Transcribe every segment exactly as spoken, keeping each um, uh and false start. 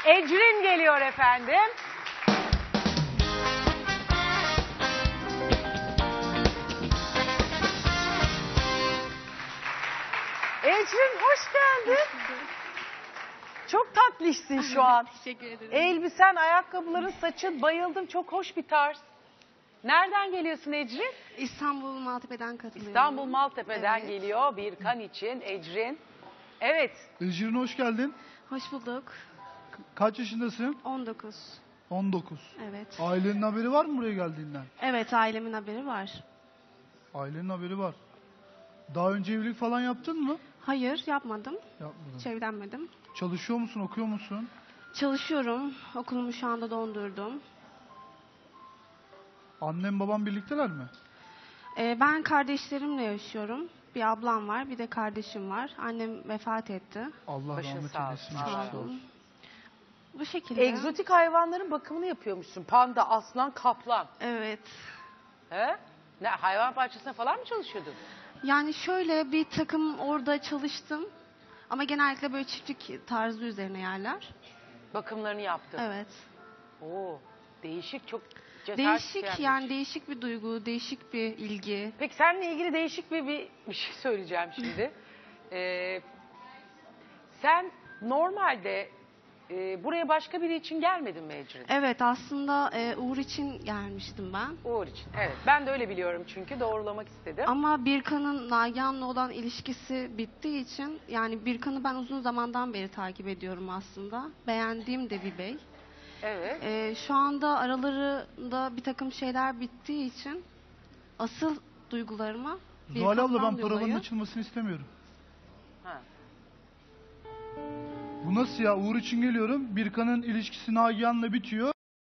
Ecrin geliyor efendim. Ecrin hoş geldin. Çok tatlışsın şu an. Teşekkür ederim. Elbisen, ayakkabıların, saçın, bayıldım. Çok hoş bir tarz. Nereden geliyorsun Ecrin? İstanbul Maltepe'den katılıyorum. İstanbul Maltepe'den Evet. geliyor bir kan için Ecrin. Evet. Ecrin hoş geldin. Hoş bulduk. K- kaç yaşındasın? on dokuz. on dokuz. Evet. Ailenin haberi var mı buraya geldiğinden? Evet, ailemin haberi var. Ailenin haberi var. Daha önce evlilik falan yaptın mı? Hayır, yapmadım. Yapmadım. Hiç evlenmedim. Çalışıyor musun, okuyor musun? Çalışıyorum. Okulumu şu anda dondurdum. Annen baban birlikteler mi? Ee, ben kardeşlerimle yaşıyorum. Bir ablam var, bir de kardeşim var. Annem vefat etti. Allah Başın rahmet sağ eylesin. olsun. geçmiş Allah olsun. Bu şekilde. Egzotik hayvanların bakımını yapıyormuşsun. Panda, aslan, kaplan. Evet. He? Ne, hayvan bahçesine falan mı çalışıyordun? Yani şöyle bir takım orada çalıştım. Ama genellikle böyle çiftlik tarzı üzerine yerler. Bakımlarını yaptın. Evet. Oo, değişik, çok cesaret Değişik isteyen bir yani şey. değişik bir duygu, değişik bir ilgi. Peki seninle ilgili değişik bir, bir, bir şey söyleyeceğim şimdi. Ee, sen normalde e, buraya başka biri için gelmedin mi Ecrin? Evet, aslında e, Uğur için gelmiştim ben. Uğur için. Evet. Ben de öyle biliyorum çünkü doğrulamak istedim. Ama Birkan'ın Nagihan'la olan ilişkisi bittiği için, yani Birkan'ı ben uzun zamandan beri takip ediyorum aslında. Beğendiğim de bir bey. Evet. E, şu anda aralarında bir takım şeyler bittiği için asıl duygularıma Zuhal abla, Birkan'dan ben paraların dolayı- açılmasını istemiyorum. Ha. Bu nasıl ya? Uğur için geliyorum. Birkan'ın ilişkisi Nagihan'la bitiyor.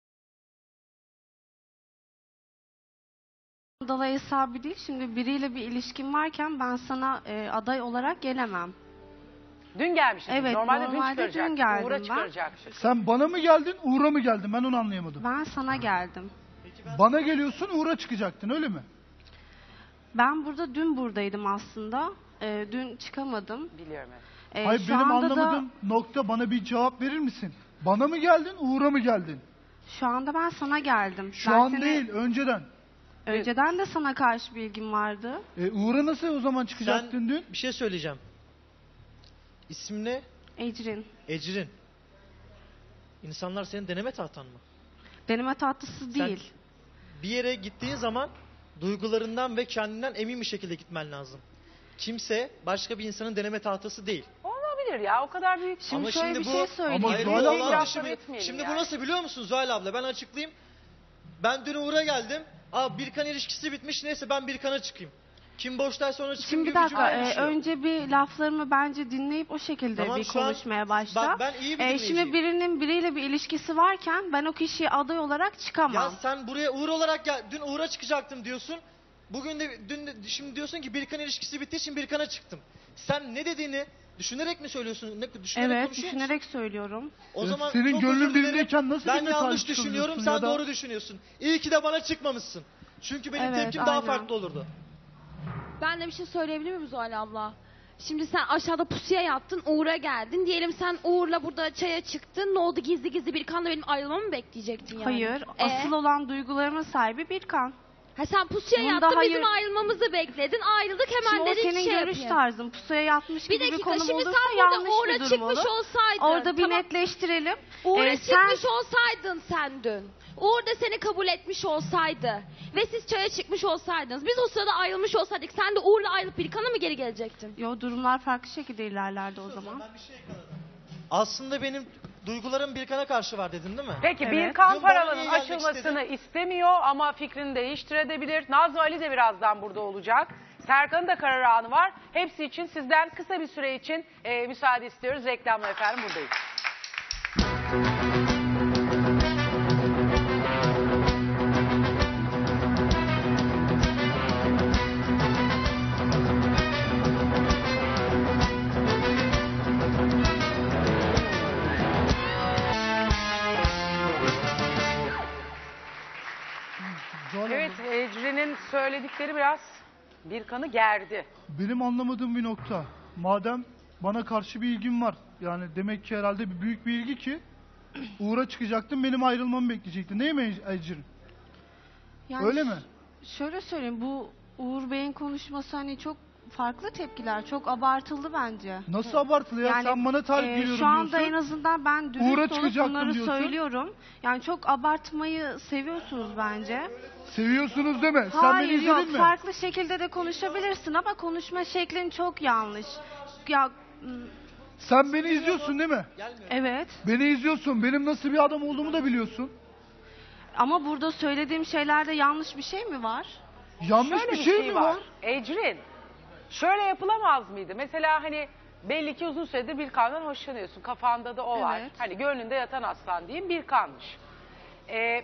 Dalay hesabı değil. Şimdi biriyle bir ilişkin varken ben sana e, aday olarak gelemem. Dün gelmiştin. Evet, Normalde, dün normalde dün çıkaracaktın. geldim Uğur'a ben. çıkaracaktın. Sen bana mı geldin, Uğur'a mı geldin? Ben onu anlayamadım. Ben sana geldim. Bana geliyorsun, Uğur'a çıkacaktın, öyle mi? Ben burada dün buradaydım aslında. E, dün çıkamadım. Biliyorum evet. E, Hayır, şu benim anda da- anlamadığım nokta, bana bir cevap verir misin? Bana mı geldin, Uğur'a mı geldin? Şu anda ben sana geldim. Şu Ben an seni- değil, önceden. Önceden de sana karşı bilgim vardı. E, Uğur'a nasıl o zaman çıkacaktın Sen dün? bir şey söyleyeceğim. İsim ne? Ecrin. Ecrin. İnsanlar senin deneme tahtan mı? Deneme tatlısı değil. Bir yere gittiğin zaman duygularından ve kendinden emin bir şekilde gitmen lazım. Kimse başka bir insanın deneme tahtası değil. Olabilir ya, o kadar büyük. Şimdi Ama şöyle şimdi bir bu- şey söyleyeyim. Ama Hayır, Zuhal bu abla- olay dışı Lafları bir- etmeyelim Şimdi yani. bu nasıl biliyor musun Zuhal abla? Ben açıklayayım. Ben dün Uğur'a geldim. Aa, Birkan ilişkisi bitmiş. Neyse ben Birkan'a çıkayım. Kim boştaysa ona çıkayım Şimdi bir gibi dakika, cümle e, düşüyor. önce bir laflarımı bence dinleyip o şekilde Tamam, bir şu an- konuşmaya başla. Bak, ben iyi bir E, dinleyiciyim. şimdi birinin biriyle bir ilişkisi varken ben o kişiye aday olarak çıkamam. Ya sen buraya Uğur olarak gel. Dün Uğur'a çıkacaktım diyorsun. Bugün de dün de, şimdi diyorsun ki Birkan ilişkisi bittiği için Birkan'a çıktım. Sen ne dediğini düşünerek mi söylüyorsun? Ne düşünerek Evet, konuşuyor düşünerek söylüyorum. O Ya zaman senin çok gönlün özür dilerim. birindeyken nasıl ben birine yanlış talip düşünüyorum, çıkıyorsun sen ya da- doğru düşünüyorsun. İyi ki de bana çıkmamışsın. Çünkü benim Evet, tepkim daha aynen. farklı olurdu. Ben de bir şey söyleyebilir miyim Zuhal abla? Şimdi sen aşağıda pusuya yattın, Uğur'a geldin. Diyelim sen Uğur'la burada çaya çıktın. Ne oldu, gizli gizli Birkan'la benim ayrılmamı mı bekleyecektin yani? Hayır, Ee? asıl olan duygularımın sahibi Birkan. Ha, sen pusuya Bunda yattın, hayır- bizim ayrılmamızı bekledin. Ayrıldık, hemen Şimdi o dedin ki senin şey görüş yapayım. tarzın. Pusuya yatmış Bir gibi bir dakika, konum şimdi olursa sen burada yanlış Uğur'a bir durum çıkmış olur. olsaydın. Orada bir tamam, netleştirelim. Uğur'a Ee, çıkmış sen olsaydın sen dün. Uğur da seni kabul etmiş olsaydı. Ve siz çaya çıkmış olsaydınız. Biz o sırada ayrılmış olsaydık. Sen de Uğur'la ayrılıp Birkan'a mı geri gelecektin? Yo, durumlar farklı şekilde ilerlerdi o zaman. Ben bir şey ekledim. Aslında benim duygularım Birkan'a karşı var dedin değil mi? Peki Evet. bir kan Dün bana paravanın niye gelmek açılmasını istemiyor ama fikrini değiştirebilir. Nazlı Ali de birazdan burada olacak. Serkan'ın da karar anı var. Hepsi için sizden kısa bir süre için e, müsaade istiyoruz. Reklamla efendim buradayız. Zuhal abla, Evet, Ecrin'in söyledikleri biraz Birkan'ı gerdi. benim anlamadığım bir nokta. Madem bana karşı bir ilgin var, yani demek ki herhalde bir büyük bir ilgi ki Uğur'a çıkacaktın, benim ayrılmamı bekleyecektin. Değil mi Ecrin? Yani Öyle mi? ş- Şöyle söyleyeyim, bu Uğur Bey'in konuşması hani çok farklı tepkiler, çok abartıldı bence. Nasıl abartılı ya? Sen bana talip e, geliyorum şu anda diyorsun. en azından ben Uğur'a dürüst olup çıkacaktım bunları diyorsun. söylüyorum. Yani çok abartmayı seviyorsunuz bence. Seviyorsunuz değil mi? Sen Hayır beni yok, izledin mi? farklı şekilde de konuşabilirsin ama konuşma şeklin çok yanlış. Ya m, Sen beni izliyorsun değil mi? evet, Beni izliyorsun. Benim nasıl bir adam olduğumu da biliyorsun. ama burada söylediğim şeylerde yanlış bir şey mi var? Yanlış Şöyle bir şey, mi var? Ecrin, şöyle yapılamaz mıydı? Mesela hani belli ki uzun süredir bir kandan hoşlanıyorsun. Kafanda da o var. Evet. Hani gönlünde yatan aslan diyeyim bir kanmış. Ee,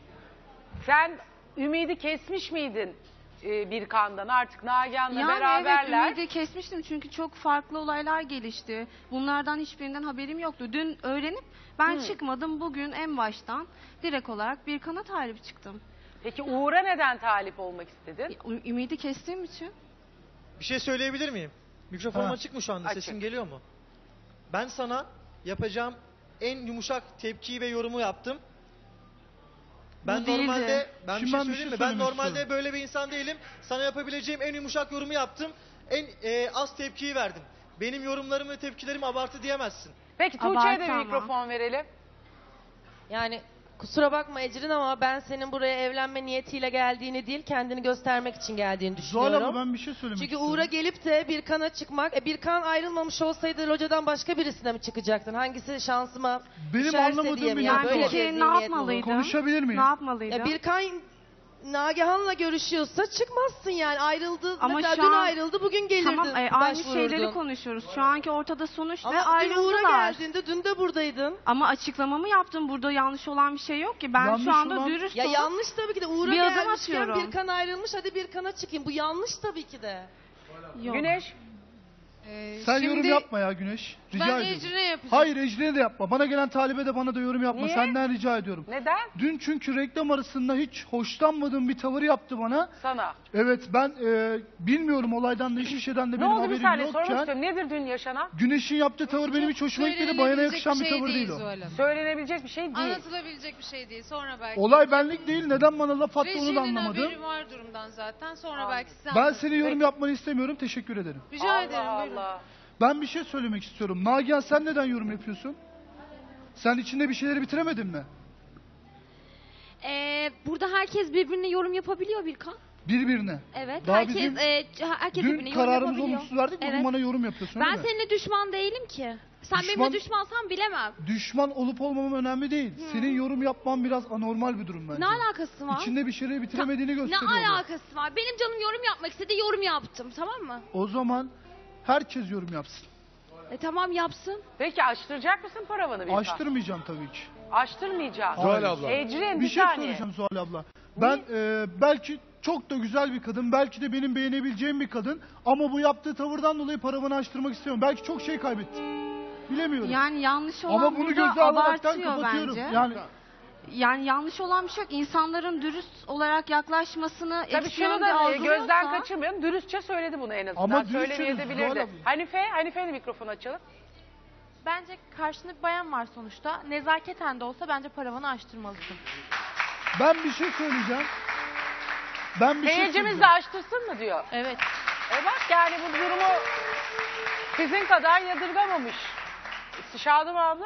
sen ümidi kesmiş miydin e, bir kandan? Artık Nagihan'la Yani beraberler. evet, ümidi kesmiştim çünkü çok farklı olaylar gelişti. Bunlardan hiçbirinden haberim yoktu. Dün öğrenip ben Hmm. çıkmadım. Bugün en baştan direkt olarak bir kana talip çıktım. Peki Uğur'a neden talip olmak istedin? Ü- Ümidi kestiğim için. Bir şey söyleyebilir miyim? Mikrofonum Ha. açık mı şu anda? Açık. Sesim geliyor mu? Ben sana yapacağım en yumuşak tepkiyi ve yorumu yaptım. Ben Bu değildi. normalde ben Şimdi bir şey ben bir söyleyeyim şey mi? Ben söylemek normalde istiyorum. böyle bir insan değilim. Sana yapabileceğim en yumuşak yorumu yaptım. En e, az tepkiyi verdim. Benim yorumlarım ve tepkilerim abartı diyemezsin. Peki Tuğçe'ye de bir Abartı ama. mikrofon verelim. Yani kusura bakma Ecrin ama ben senin buraya evlenme niyetiyle geldiğini değil, kendini göstermek için geldiğini Zuhal düşünüyorum. abla ben bir şey söylemek Çünkü istiyorum. Uğur'a gelip de Birkan'a çıkmak, e, Birkan ayrılmamış olsaydı locadan başka birisine mi çıkacaktın? Hangisi şansıma Benim düşerse anlamadığım diye mi? bir Yani nokta böyle var. bir Peki ne zihniyet mi bu? yapmalıydım? Konuşabilir miyim? Ne yapmalıydım? Ya Birkan Nagihan'la görüşüyorsa çıkmazsın yani. Ayrıldı. Ama Mesela şu dün an- ayrıldı, bugün gelirdin. Tamam, e, aynı başvururdun. şeyleri konuşuyoruz. Şu anki ortada sonuç ne? Ama dün Uğur'a Ayrıldılar. geldiğinde dün de buradaydın. Ama açıklamamı yaptım. Burada yanlış olan bir şey yok ki. Ben Yanlış şu anda olan- dürüst Ya olup yanlış tabii ki de. Uğur'a bir adım gelmişken atıyorum. Birkan ayrılmış, hadi Birkan'a çıkayım. Bu yanlış tabii ki de. Yok. Güneş, Ee, Sen şimdi yorum yapma ya Güneş. Rica ben ediyorum. Ecrin'e yapacağım. Hayır Ecrin'e de yapma. Bana gelen talibe de bana da yorum yapma. Niye? Senden rica ediyorum. neden? Dün çünkü reklam arasında hiç hoşlanmadığım bir tavır yaptı bana. Sana. Evet ben e, bilmiyorum olaydan da hiçbir şeyden de Ne benim oldu bir haberim saniye sormak yokken. istiyorum. Nedir dün yaşanan? Güneş'in yaptığı tavır benim hiç hoşuma gitmedi. Bayana yakışan bir tavır değil o. Zuhal Hanım. Söylenebilecek bir şey değil. Anlatılabilecek bir şey değil. Sonra belki... Olay benlik değil. Neden bana laf attı onu da Rejinin anlamadım. haberi var durumdan zaten. Sonra Anladım. belki size Ben anlatırım. senin yorum Peki. yapmanı istemiyorum. Teşekkür ederim. Rica Allah ederim. Buyurun. Allah. Ben bir şey söylemek istiyorum. Nagihan sen neden yorum yapıyorsun? Sen içinde bir şeyleri bitiremedin mi? Ee, burada herkes birbirine yorum yapabiliyor Birkan. Birbirine. Evet. Daha herkes bizim e, herkes Dün birbirine yorum kararımızı yapabiliyor. olumsuz verdik. Bugün Evet. bana yorum yapıyorsun Ben değil mi? seninle düşman değilim ki. Sen Düşman- benimle düşmansan bilemem. Düşman olup olmamam önemli değil. Senin yorum yapman biraz anormal bir durum bence. Ne alakası var? İçinde bir şeyleri bitiremediğini Ne gösteriyor. bu. alakası var? Benim canım yorum yapmak istedi, yorum yaptım. Tamam mı? O zaman herkes yorum yapsın. E tamam yapsın. Peki açtıracak mısın paravanı bir Açtırmayacağım tabii ki. Açtırmayacağım. Zuhal abla. Ecrin Bir bir şey saniye. söyleyeceğim Zuhal abla. Ben e, belki çok da güzel bir kadın, belki de benim beğenebileceğim bir kadın ama bu yaptığı tavırdan dolayı paravanı açtırmak istemiyorum. Belki çok şey kaybettim. Bilemiyorum. Yani yanlış olan ama bunu burada göze alaraktan abartıyor kapatıyorum. bence. Yani Yani yanlış olan bir şey yok. İnsanların dürüst olarak yaklaşmasını Tabii eksi şunu yönde da e, algılıyorsa- gözden kaçırmayalım. Dürüstçe söyledi bunu en azından. Ama dürüstçe Söylemeyebilirdi. Zuhal abla. Hanife, Hanife'nin mikrofonu açalım. Bence karşında bir bayan var sonuçta. Nezaketen de olsa bence paravanı açtırmalısın. ben bir şey söyleyeceğim. Ben bir şey Seyircimiz söyleyeceğim. de açtırsın mı diyor. Evet. E bak yani bu durumu sizin kadar yadırgamamış. Şadım abla.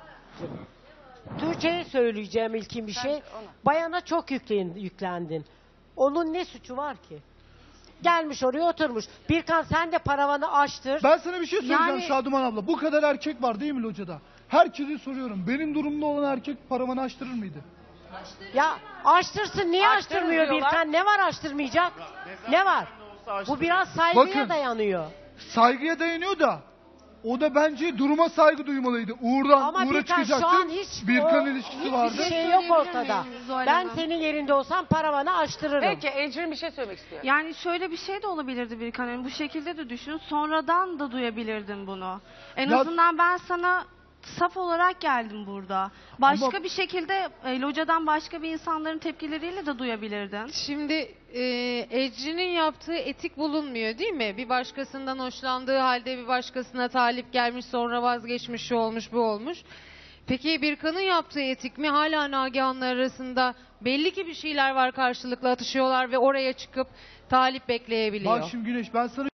Tuğçe'ye söyleyeceğim ilkin bir Sen şey. ona. Bayana çok yüklen, yüklendin. Onun ne suçu var ki? Gelmiş oraya oturmuş. Birkan sen de paravanı açtır. Ben sana bir şey söyleyeceğim Yani- Şaduman abla. Bu kadar erkek var değil mi locada? Herkese soruyorum. Benim durumda olan erkek paravanı açtırır mıydı? Ya açtırsın. Niye Açtırır açtırmıyor diyorlar. Birkan? Ne var açtırmayacak? Ne var? Bu biraz saygıya Bakın. dayanıyor. Saygıya dayanıyor da o da bence duruma saygı duymalıydı. Uğur'dan Ama Uğur'a Birkan şu çıkacaktı. an hiç Birkan o- ilişkisi hiçbir vardı. şey Söyleyebilir yok ortada. miyim Zuhal Ben Hanım? senin yerinde olsam paravanı açtırırım. Peki Ecrin bir şey söylemek istiyor. Yani şöyle bir şey de olabilirdi bir kanalın. Bu şekilde de düşün. Sonradan da duyabilirdin bunu. En Ya- azından ben sana saf olarak geldim burada. Başka Ama- bir şekilde e, locadan başka bir insanların tepkileriyle de duyabilirdin. Şimdi e, Ecrin'in yaptığı etik bulunmuyor değil mi? Bir başkasından hoşlandığı halde bir başkasına talip gelmiş sonra vazgeçmiş şu olmuş bu olmuş. Peki Birkan'ın yaptığı etik mi? Hala Nagihan'la arasında belli ki bir şeyler var, karşılıklı atışıyorlar ve oraya çıkıp talip bekleyebiliyor. Bak şimdi Güneş, ben sana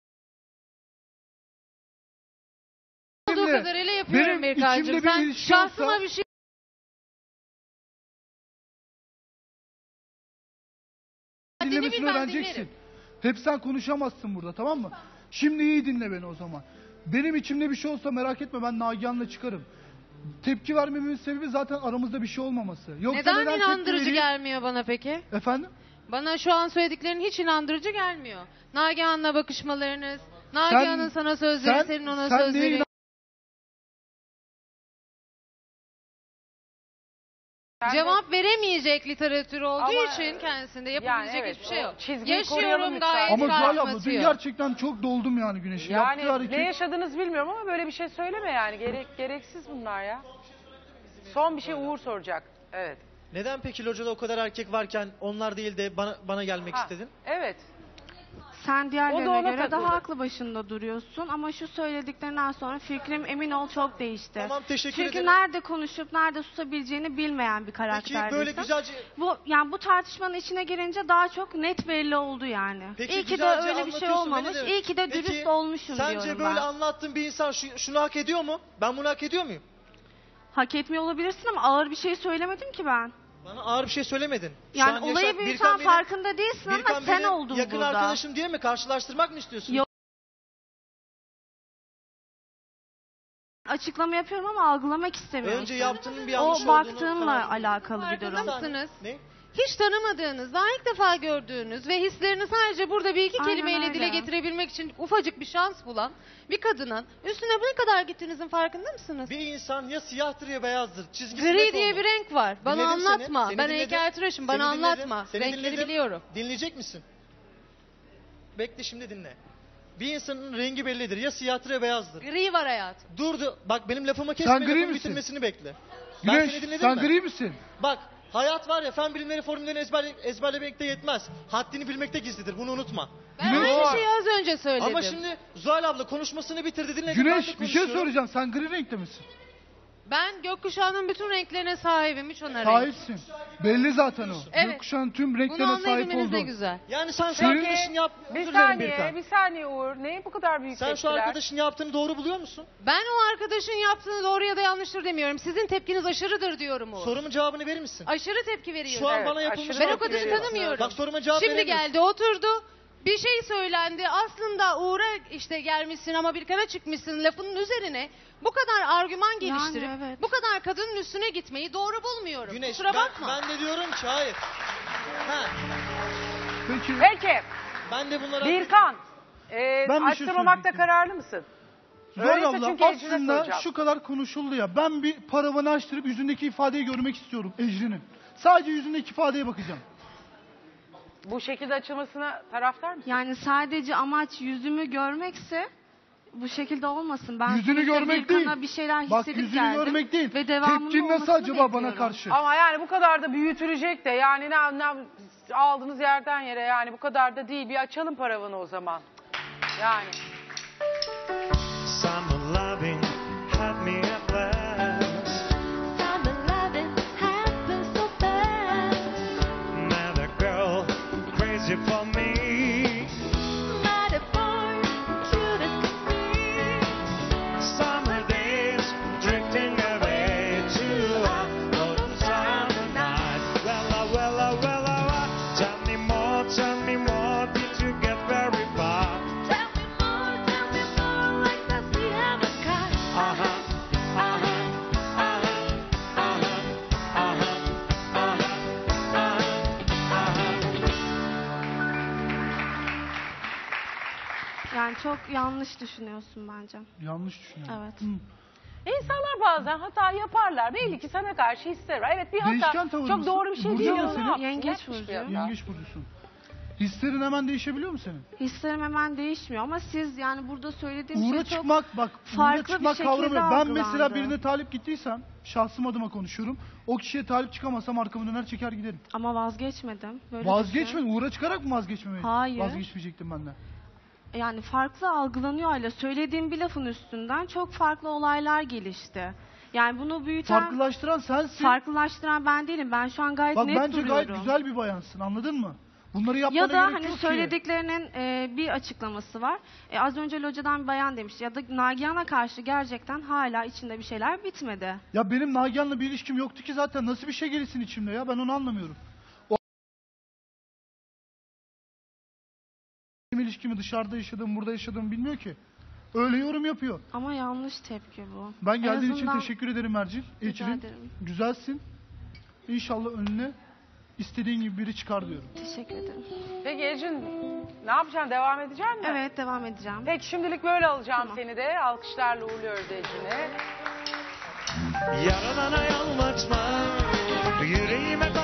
Olduğu kadarıyla yapıyorum benim Birkan'cığım. içimde bir Sen ilişki şahsıma olsa- bir şey dinlemesini bil, ben öğreneceksin. dinlerim. Hep sen konuşamazsın burada, tamam mı? Şimdi iyi dinle beni o zaman. Benim içimde bir şey olsa merak etme, ben Nagihan'la çıkarım. Tepki vermemin sebebi zaten aramızda bir şey olmaması. Yoksa Neden tepki inandırıcı vereyim? gelmiyor bana peki? Efendim? Bana şu an söylediklerin hiç inandırıcı gelmiyor. Nagihan'la bakışmalarınız, Nagihan'ın sana sözleri, sen- senin ona sen neye sözleri. inan- Ben de- Cevap veremeyecek literatür olduğu Ama- için kendisinde yapabilecek evet, hiçbir şey o yok. çizgiyi koruyalım Yaşıyorum lütfen. gayet Ama Zuhal kalbim abla dün atıyor. gerçekten çok doldum yani Güneş'e. Yaptığı Yani hareket. ne yaşadınız bilmiyorum ama böyle bir şey söyleme yani. Gerek, gereksiz bunlar ya. Son bir şey Uğur soracak. Evet. Neden peki locada o kadar erkek varken onlar değil de bana, bana gelmek Ha, istedin? Evet. Sen O da diğerlerine ona göre takıldı. daha aklı başında duruyorsun ama şu söylediklerinden sonra fikrim emin ol çok değişti. Tamam, teşekkür Çünkü ederim. nerede konuşup nerede susabileceğini bilmeyen bir Peki karakterdesin. böyle güzelce... Bu yani bu tartışmanın içine girince daha çok net belli oldu yani. Peki, İyi ki de güzelce öyle bir şey anlatıyorsun, olmamış. beni de- İyi ki de Peki, dürüst olmuşum sence diyorum böyle ben. anlattığın bir insan şu, şunu hak ediyor mu? Ben bunu hak ediyor muyum? Hak etmiyor olabilirsin ama ağır bir şey söylemedim ki ben. Bana ağır bir şey söylemedin. Şu Yani an olayı yaşa- büyüten Birkan benim- farkında değilsin ama Birkan sen benim oldun yakın burada. arkadaşım diye mi karşılaştırmak mı istiyorsun? Yok. Açıklama yapıyorum ama algılamak istemiyorum. Önce işte. yaptığının bir yanlış O olduğunu baktığınla karar- alakalı bir Farkında durum. mısınız? Ne? Hiç tanımadığınız, daha ilk defa gördüğünüz ve hislerini sadece burada bir iki Aynen kelimeyle öyle. dile getirebilmek için ufacık bir şans bulan bir kadının üstüne ne kadar gittiğinizin farkında mısınız? Bir insan ya siyahtır ya beyazdır. Çizgisi net Gri diye olmalı. bir renk var. Bana Dinledim seni, anlatma. seni ben dinledim. heykeltıraşım. Bana Seni dinledim, anlatma. seni Renkleri dinledim. biliyorum. Dinleyecek misin? Bekle, şimdi dinle. Bir insanın rengi bellidir. Ya siyahtır ya beyazdır. Gri var hayatım. Durdu. Bak benim lafımı kesme, Sen gri lafımı misin? bitirmesini bekle. Ben seni Güneş, dinledim sen mi? gri misin? Bak, hayat var ya, fen bilimleri formüllerini ezberle, ezberlemekte yetmez. Haddini bilmekte gizlidir. Bunu unutma. Ben Güneş- aynı şeyi az önce söyledim. Ama şimdi Zuhal abla konuşmasını bitirdi. Dinledim, ben de Güneş, bir şey konuşuyorum. soracağım. Sen gri renkte misin? Ben gökkuşağının bütün renklerine sahibim. Hiç ona renk. Sahipsin. Belli zaten o. Evet. Gökkuşağın tüm Bunu renklerine sahip anlayabilmeniz ne olduğu. güzel. Yani sen şu Senin- arkadaşın yap... Bir Özür dilerim saniye, Birkan. bir saniye Uğur. Neyi bu kadar büyük Sen şu tepkiler? arkadaşın yaptığını doğru buluyor musun? Ben o arkadaşın yaptığını doğru ya da yanlıştır demiyorum. Sizin tepkiniz aşırıdır diyorum o. Sorumun cevabını verir misin? Aşırı tepki veriyorum. Şu an Evet, bana yapılmış... aşırı Ben o tepki kadını veriyorsun. tanımıyorum. Bak, soruma cevap Şimdi veremiyorsun. geldi oturdu. Bir şey söylendi. Aslında Uğur'a işte gelmişsin ama Birkan'a çıkmışsın lafının üzerine bu kadar argüman geliştirip evet. bu kadar kadının üstüne gitmeyi doğru bulmuyorum. Güneş, Kusura ben, bakma. ben de diyorum ki hayır. Ha, Peki. Peki, ben de bunlara... Birkan. E, Ben bir şey açtırmamakta söyleyecektim. kararlı mısın? Zuhal Öyleyse abla, çünkü Ecrin'e aslında soracağım. şu kadar konuşuldu ya. Ben bir paravanı açtırıp yüzündeki ifadeyi görmek istiyorum Ecrin'in. Sadece yüzündeki ifadeye bakacağım. Bu şekilde açılmasına taraftar mısın? Yani sadece amaç yüzümü görmekse bu şekilde olmasın. Ben Yüzünü sonuçta görmek Birkan'a değil. bir şeyler Bak, hissedip yüzünü geldim. görmek değil. Ve devamının Tepkin nasıl olmasını acaba bana bekliyorum. karşı? Ama yani bu kadar da büyütülecek de yani ne, ne aldığınız yerden yere yani bu kadar da değil. Bir açalım paravanı o zaman. Yani. Summer loving had me at last. Summer loving happens so fast. Met a girl crazy for me. Not a boy, cute as could be. Summer days drifting away to a summer night. Well, uh, well, uh, well, uh, uh, tell me more, tell me more. Did you get very far? Tell me more, tell me more, like the sea have a sky. Uh huh, uh huh, uh huh, uh huh, uh huh, uh huh, uh huh. Yani çok yanlış düşünüyorsun bence. Yanlış düşünüyorum. Evet. Hı. İnsanlar bazen hata yaparlar. Belli ki sana karşı hisler var. Evet bir hata Değişken tavır çok mısın? doğru bir şey Burcu değil. ne ama senin? ne yapsın? Yengeç Yapmış bir burcu. hata. Yengeç burcusun. Hislerin hemen değişebiliyor mu senin? Hislerim hemen değişmiyor ama siz yani burada söylediğiniz Uğra şey çok çıkmak bak. Uğra farklı bir çıkmak şekilde kavramı. Ben mesela algılandı. birine talip gittiysem, şahsım adıma konuşuyorum. O kişiye talip çıkamasam arkamı döner çeker giderim. ama vazgeçmedim. Böyle Vazgeçmedin. Uğra çıkarak mı vazgeçmemeyi? Hayır. Vazgeçmeyecektim ben de. düşün. Yani farklı algılanıyor hala. Söylediğim bir lafın üstünden çok farklı olaylar gelişti. Yani bunu büyüten, Farklılaştıran sensin. farklılaştıran ben değilim. Ben şu an gayet Bak net bence duruyorum. gayet güzel bir bayansın, anladın mı? Bunları yapmana Ya da gerek hani yok ki. söylediklerinin e, bir açıklaması var. E, az önce locadan bir bayan demiş. Ya da Nagihan'a karşı gerçekten hala içinde bir şeyler bitmedi. Ya benim Nagihan'la bir ilişkim yoktu ki zaten. Nasıl bir şey gelişsin içimde ya? Ben onu anlamıyorum. O benim ilişkimi dışarıda yaşadım, burada yaşadım bilmiyor ki. Öyle yorum yapıyor. Ama yanlış tepki bu. Ben En geldiğin azından- için teşekkür ederim Ercil. Rica Ecrin, ederim. güzelsin. İnşallah önüne istediğin gibi biri çıkar diyorum. Teşekkür ederim. Peki Ecrin ne yapacaksın? Devam edecek misin? Evet, devam edeceğim. Peki şimdilik böyle alacağım Tamam. seni de. Alkışlarla uğurluyoruz Ecrin'i. Yaradana yalvartma, yüreğime